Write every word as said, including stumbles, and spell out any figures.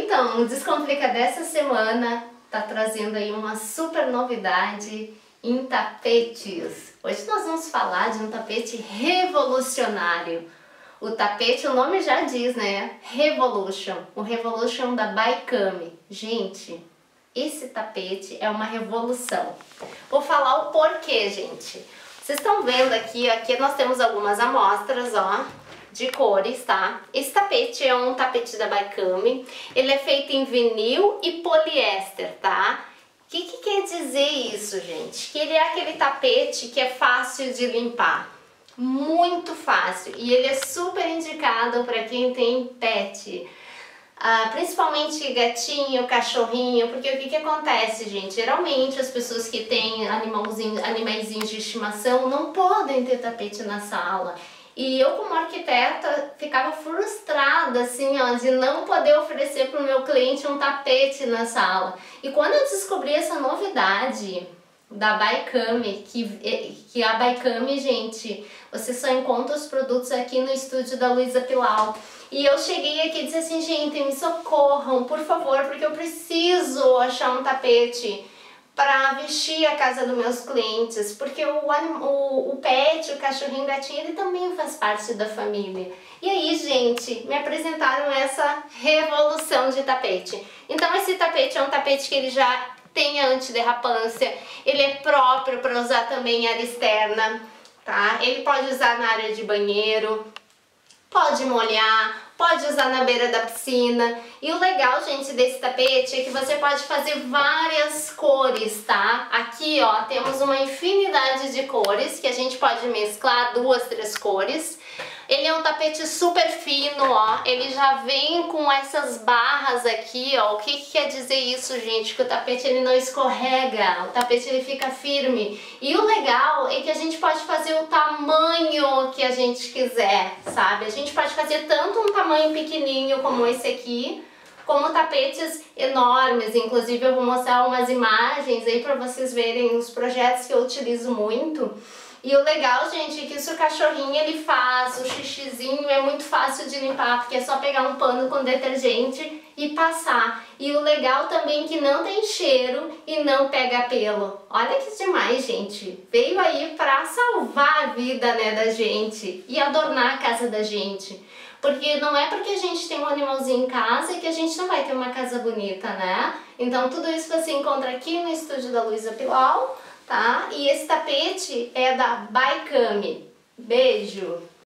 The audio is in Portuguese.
Então, o Descomplica dessa semana tá trazendo aí uma super novidade em tapetes. Hoje nós vamos falar de um tapete revolucionário. O tapete, o nome já diz, né? Revolution. O Revolution da Baikami. Gente, esse tapete é uma revolução. Vou falar o porquê, gente. Vocês estão vendo aqui, aqui nós temos algumas amostras, ó, de cores, tá? Esse tapete é um tapete da Baikami. Ele é feito em vinil e poliéster, tá? O que que quer dizer isso, gente? Que ele é aquele tapete que é fácil de limpar. Muito fácil. E ele é super indicado para quem tem pet. Ah, principalmente gatinho, cachorrinho, porque o que que acontece, gente? Geralmente as pessoas que têm animalzinho, animaizinhos de estimação não podem ter tapete na sala. E eu, como arquiteta, ficava frustrada, assim, ó, de não poder oferecer para o meu cliente um tapete na sala. E quando eu descobri essa novidade da Baikami, que, que a Baikami, gente, você só encontra os produtos aqui no estúdio da Luísa Pilau. E eu cheguei aqui e disse assim, gente, me socorram, por favor, porque eu preciso achar um tapete para vestir a casa dos meus clientes, porque o, o, o pet, o cachorrinho, o gatinho, ele também faz parte da família. E aí, gente, me apresentaram essa revolução de tapete. Então esse tapete é um tapete que ele já tem antiderrapância, ele é próprio para usar também em área externa, tá? Ele pode usar na área de banheiro, pode molhar, pode usar na beira da piscina. E o legal, gente, desse tapete é que você pode fazer várias cores, tá? Aqui, ó, temos uma infinidade de cores que a gente pode mesclar, duas, três cores. Ele é um tapete super fino, ó, ele já vem com essas barras aqui, ó. O que que quer dizer isso, gente? Que o tapete ele não escorrega, o tapete ele fica firme. E o legal é que a gente pode fazer o tamanho que a gente quiser, sabe? A gente pode fazer tanto um tamanho pequenininho como esse aqui, como tapetes enormes. Inclusive eu vou mostrar umas imagens aí para vocês verem os projetos que eu utilizo muito. E o legal, gente, é que se o cachorrinho ele faz, o xixizinho é muito fácil de limpar, porque é só pegar um pano com detergente e passar. E o legal também é que não tem cheiro e não pega pelo. Olha que demais, gente. Veio aí pra salvar a vida, né, da gente e adornar a casa da gente. Porque não é porque a gente tem um animalzinho em casa que a gente não vai ter uma casa bonita, né? Então tudo isso você encontra aqui no estúdio da Luísa Pilau, tá? E esse tapete é da Baikami. Beijo!